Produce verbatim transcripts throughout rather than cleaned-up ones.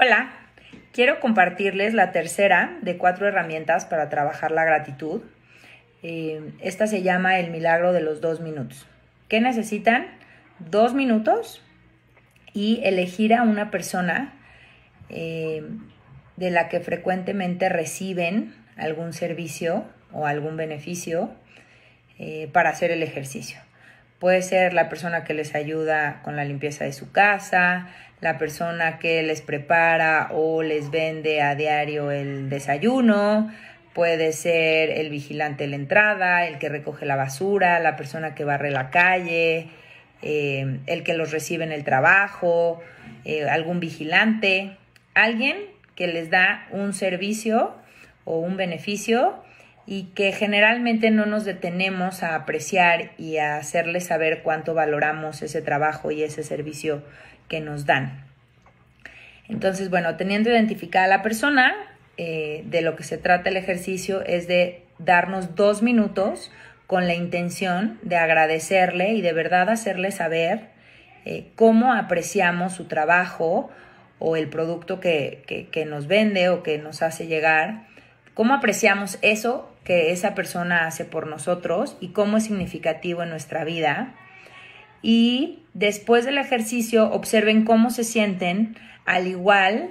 Hola, quiero compartirles la tercera de cuatro herramientas para trabajar la gratitud. Eh, esta se llama el milagro de los dos minutos. ¿Qué necesitan? Dos minutos y elegir a una persona eh, de la que frecuentemente reciben algún servicio o algún beneficio eh, para hacer el ejercicio. Puede ser la persona que les ayuda con la limpieza de su casa, la persona que les prepara o les vende a diario el desayuno, puede ser el vigilante de la entrada, el que recoge la basura, la persona que barre la calle, eh, el que los recibe en el trabajo, eh, algún vigilante, alguien que les da un servicio o un beneficio y que generalmente no nos detenemos a apreciar y a hacerles saber cuánto valoramos ese trabajo y ese servicio que nos dan. Entonces, bueno, teniendo identificada a la persona, eh, de lo que se trata el ejercicio es de darnos dos minutos con la intención de agradecerle y de verdad hacerle saber eh, cómo apreciamos su trabajo o el producto que, que, que nos vende o que nos hace llegar, cómo apreciamos eso que esa persona hace por nosotros y cómo es significativo en nuestra vida. Y después del ejercicio observen cómo se sienten, al igual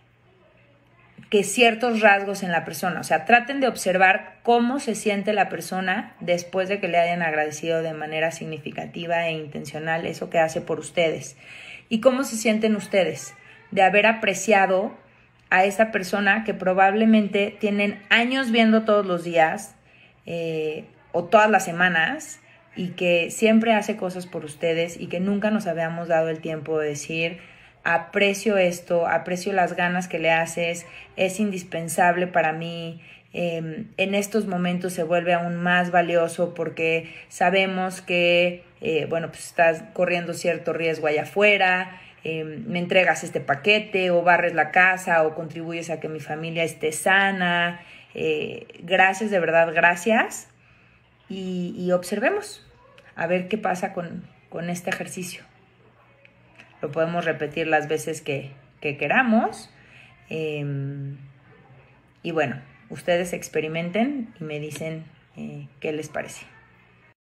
que ciertos rasgos en la persona. O sea, traten de observar cómo se siente la persona después de que le hayan agradecido de manera significativa e intencional eso que hace por ustedes. Y cómo se sienten ustedes de haber apreciado a esa persona que probablemente tienen años viendo todos los días eh, o todas las semanas y que siempre hace cosas por ustedes y que nunca nos habíamos dado el tiempo de decir: aprecio esto, aprecio las ganas que le haces, es indispensable para mí. Eh, en estos momentos se vuelve aún más valioso porque sabemos que, eh, bueno, pues estás corriendo cierto riesgo allá afuera. Eh, me entregas este paquete o barres la casa o contribuyes a que mi familia esté sana. Eh, gracias, de verdad, gracias. Y, y observemos a ver qué pasa con, con este ejercicio. Lo podemos repetir las veces que, que queramos. Eh, y bueno, ustedes experimenten y me dicen eh, qué les parece.